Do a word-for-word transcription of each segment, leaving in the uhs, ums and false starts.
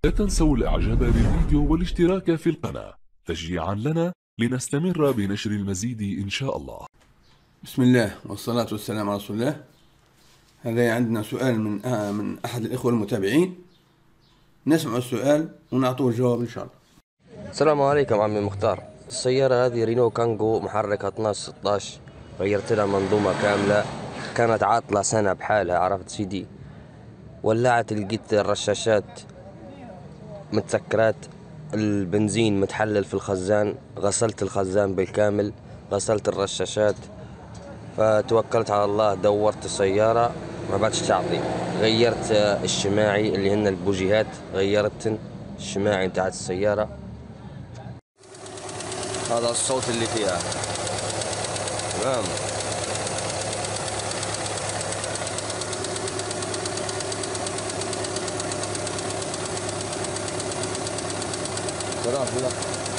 لا تنسوا الاعجاب بالفيديو والاشتراك في القناة تشجيعا لنا لنستمر بنشر المزيد ان شاء الله. بسم الله والصلاة والسلام على رسول الله. هذا عندنا سؤال من آه من أحد الإخوة المتابعين، نسمع السؤال ونعطوه الجواب إن شاء الله. السلام عليكم عمي مختار. السيارة هذه رينو كانجو محرك اثناش ستاش، غيرت لها منظومة كاملة، كانت عاطلة سنة بحالها، عرفت سيدي. ولعت، لقيت الرشاشات متسكرات، البنزين متحلل في الخزان، غسلت الخزان بالكامل، غسلت الرشاشات، فتوكلت على الله دورت السيارة ما باتش تعطي. غيرت الشماعي اللي هن البوجيهات، غيرت الشماعي بتاعت السيارة. هذا الصوت اللي فيها تمام. سلام لا،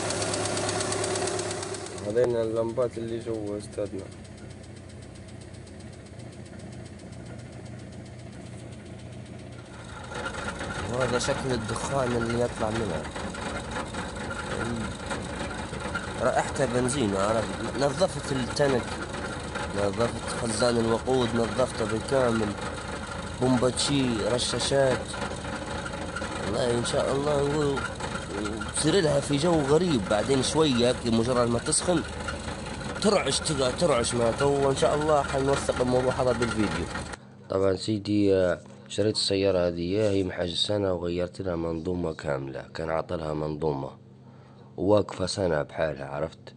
هذين اللمبات اللي جوا استاذنا. وهذا شكل الدخان اللي يطلع منها، رائحته بنزين. أنا نظفت التنك، نظفت خزان الوقود، نظفته بالكامل، بومباتشي، رشاشات. والله إن شاء الله نقول تصير لها في جو غريب بعدين شوية، مجرد ما تسخن ترعش ترعش ما تو. إن شاء الله حنوثق الموضوع هذا بالفيديو. طبعا سيدي شريت السيارة هذه هي محاج سنة وغيرت لها منظومة كاملة، كان عطلها منظومة وواقفة سنة بحالها، عرفت.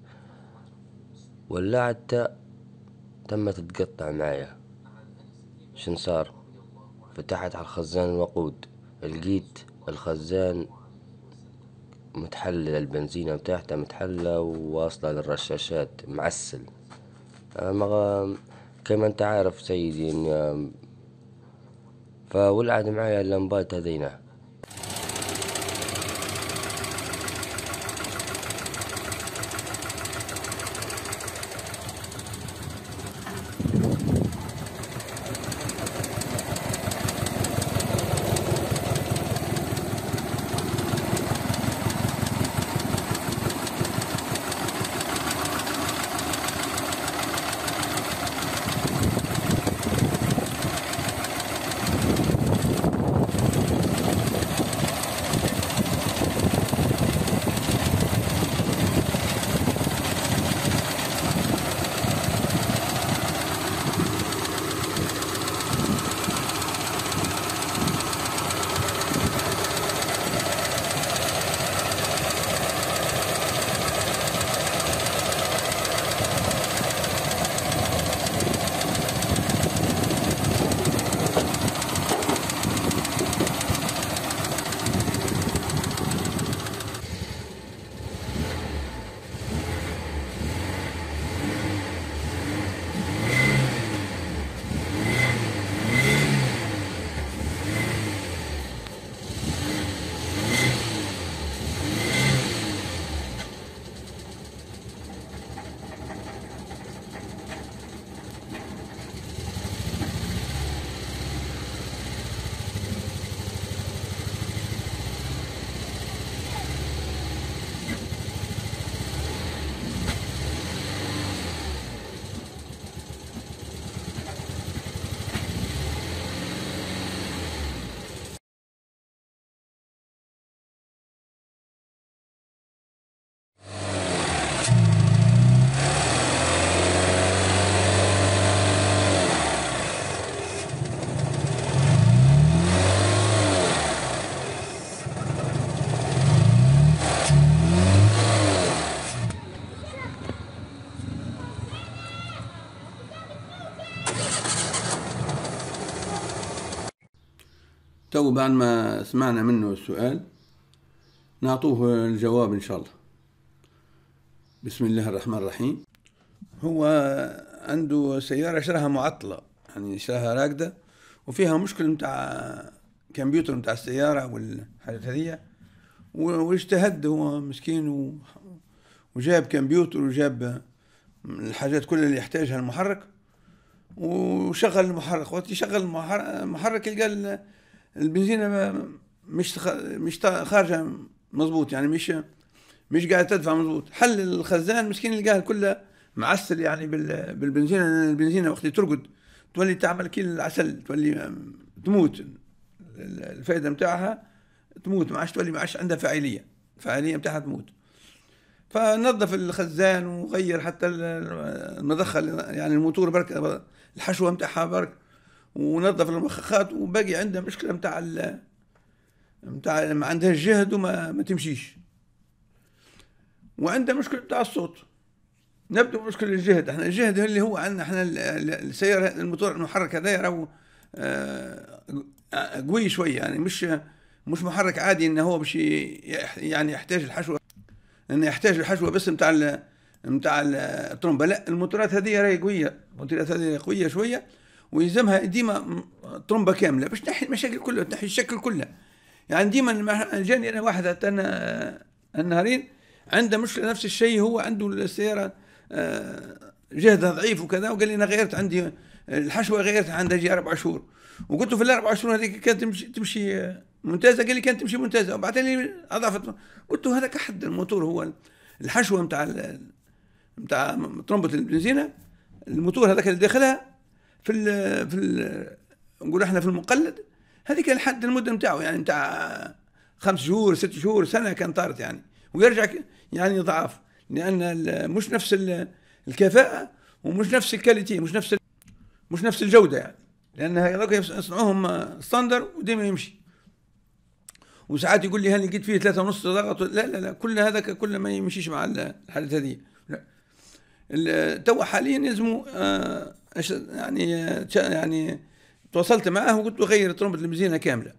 ولعت تمت تتقطع معايا. شن صار؟ فتحت على الخزان الوقود، لقيت الخزان متحلل، البنزينة بتاعته متحلة وواصلة للرشاشات، معسل. أما كما انت عارف سيدي، فولعت معايا اللمبات هذينا. تو بعد ما سمعنا منه السؤال نعطوه الجواب إن شاء الله. بسم الله الرحمن الرحيم. هو عنده سيارة شراها معطلة، يعني شراها راكدة وفيها مشكلة متاع كمبيوتر متاع السيارة والحاجات هذية، واجتهد هو مسكين وجاب كمبيوتر وجاب الحاجات كلها اللي يحتاجها المحرك وشغل المحرك. وقت يشغل المحرك يلقى البنزينة مش مش خارجه مضبوط، يعني مش مش قاعد تدفع مضبوط. حل الخزان مسكين لقاها كلها معسل يعني بالبنزين. البنزينه وقت ترقد تولي تعمل كيل العسل، تولي تموت، الفائده نتاعها تموت، ما عادش تولي ما عادش عندها فاعليه، الفاعليه نتاعها تموت. فنظف الخزان وغير حتى المضخه، يعني الموتور برك الحشوه نتاعها برك، ونظف المخخات. وباقي عندها مشكله نتاع نتاع ما عندهاش جهد وما ما تمشيش، وعندها مشكله نتاع الصوت. نبدأ بمشكلة الجهد. احنا الجهد اللي هو عندنا احنا السيارة الموتور المحرك هذا راهو قوي شوية، يعني مش مش محرك عادي انه هو باش يعني يحتاج الحشوة، انه يحتاج الحشوة بس نتاع ال نتاع الطرمبة. لا، الموتورات هذه راهي قوية، الموتورات هذه قوية شوية، ويلزمها ديما طرمبة كاملة باش تنحي المشاكل كلها، تنحي الشكل كله. يعني ديما جاني انا واحد النهارين عنده مشكلة نفس الشيء، هو عنده السيارة جهدها ضعيف وكذا، وقال لي انا غيرت عندي الحشوه، غيرتها عندها جي اربع شهور. وقلت له في الاربع شهور هذيك كانت تمشي تمشي ممتازه، قال لي كانت تمشي ممتازه، وبعدين لي اضافت. قلت له هذاك حد الموتور، هو الحشوه نتاع نتاع طرمبه البنزينه، الموتور هذاك اللي داخلها في ال في ال نقول احنا في المقلد، هذيك الحد المده نتاعو يعني نتاع خمس شهور ست شهور سنه كان طارت يعني، ويرجع يعني ضعاف، لان مش نفس الكفاءه ومش نفس الكاليتي، مش نفس مش نفس الجوده يعني، لان هذوك يصنعوهم ستاندر وديما يمشي. وساعات يقول لي هل لقيت فيه ثلاثة ونص ضغط؟ لا لا لا، كل هذاك كل ما يمشيش مع الحالات هذه. لا، تو حاليا يلزموا آه يعني يعني تواصلت معه وقلت له غير طرمبه البنزينه كامله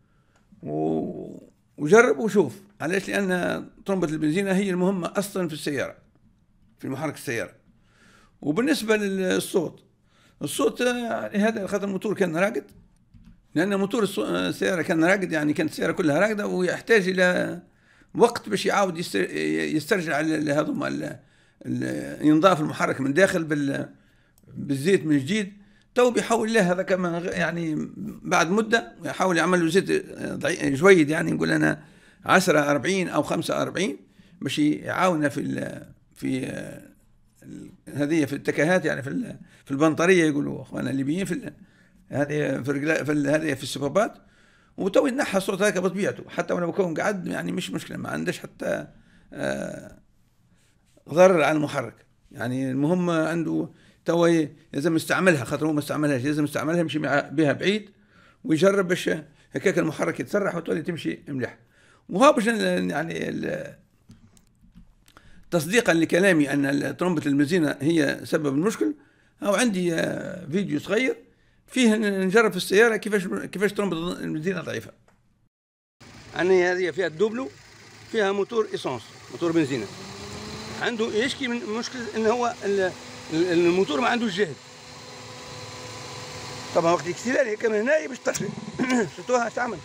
وجرب وشوف. علاش؟ لان طرمبه البنزينه هي المهمه اصلا في السياره، في محرك السياره. وبالنسبه للصوت، الصوت يعني هذا خاطر الموتور كان راقد، لان موتور السياره كان راقد، يعني كانت السياره كلها راقده، ويحتاج الى وقت باش يعاود يسترجع هذوما ينضاف المحرك من داخل بالزيت من جديد. تو بيحاول له هذا كمان يعني بعد مده يحاول يعمل له زيت جويد، يعني نقول انا عشرة أربعين او خمسة وأربعين باش يعاوننا في في هذه في التكهات، يعني في في البنطريه يقولوا اخواننا الليبيين، في هذه في في هذه في السبابات. وتو ينحى الصوت هكا بطبيعته، حتى وانا بكون قاعد يعني مش مشكله، ما عندش حتى آه ضرر على المحرك. يعني المهم عنده تو لازم يستعملها، خاطر هو ما استعملهاش، لازم يستعملها يمشي بها بعيد ويجرب باش هكاك المحرك يتسرح وتولي تمشي مليح. وها باش يعني تصديقا لكلامي ان طرمبه البنزينه هي سبب المشكل، او عندي فيديو صغير فيه نجرب في السياره كيفاش كيفاش طرمبه البنزينه ضعيفه. أنا هذه فيها الدوبلو، فيها موتور ايسونس، موتور بنزينه، عنده يشكي من مشكله ان هو الموتور ما عندوش جهد. طبعا وقت الاكسلاري هيك من هنا باش تطفي شفتوها اش تعمل،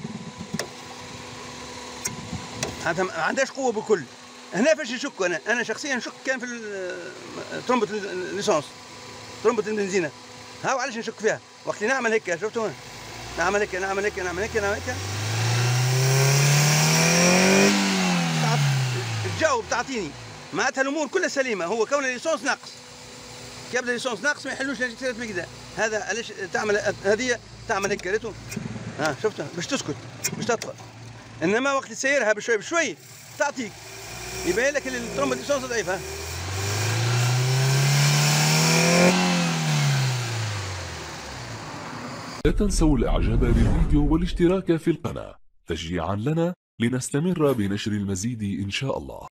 ما عندهاش قوه بكل. هنا فاش نشك انا انا شخصيا نشك كان في طرمبه الليسونس، طرمبه البنزينه. ها علاش نشك فيها؟ وقت اللي نعمل هيك شفتوها، نعمل هيك نعمل هيك نعمل هيك نعمل هيك تجاوب تعطيني، معناتها الامور كلها سليمه. هو كون الليسونس ناقص، كي يبدا الليسونس ناقص ما يحلوش الجسيرات مكذا. هذا علاش تعمل هذه تعمل هيك ريتو، ها شفتها باش تسكت باش تطفى. انما وقت تسيرها بشوي بشوي تعطيك، يبين لك الطرمبه الليسونس ضعيفه. لا تنسوا الاعجاب بالفيديو والاشتراك في القناة تشجيعا لنا لنستمر بنشر المزيد إن شاء الله.